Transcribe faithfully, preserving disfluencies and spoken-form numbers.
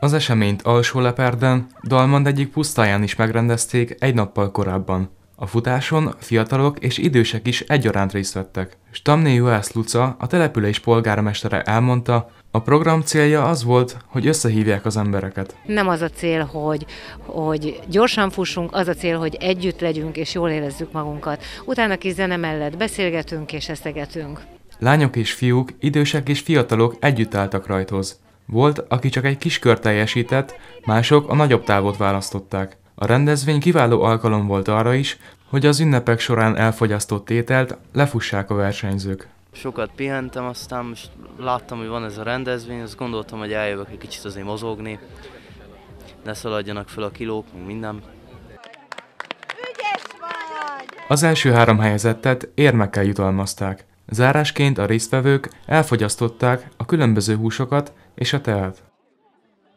Az eseményt Alsó-Lepárden, Dalmand egyik pusztáján is megrendezték egy nappal korábban. A futáson fiatalok és idősek is egyaránt részt vettek. Stamné Juhász Luca, a település polgármestere elmondta, a program célja az volt, hogy összehívják az embereket. Nem az a cél, hogy, hogy gyorsan fussunk, az a cél, hogy együtt legyünk és jól érezzük magunkat. Utána kis zene mellett beszélgetünk és eszegetünk. Lányok és fiúk, idősek és fiatalok együtt álltak rajthoz. Volt, aki csak egy kis kört teljesített, mások a nagyobb távot választották. A rendezvény kiváló alkalom volt arra is, hogy az ünnepek során elfogyasztott ételt lefussák a versenyzők. Sokat pihentem, aztán most láttam, hogy van ez a rendezvény, azt gondoltam, hogy eljövök egy kicsit azért mozogni, ne szaladjanak fel a kilók, meg minden. Ügyes vagy! Az első három helyezettet érmekkel jutalmazták. Zárásként a résztvevők elfogyasztották a különböző húsokat és a teát.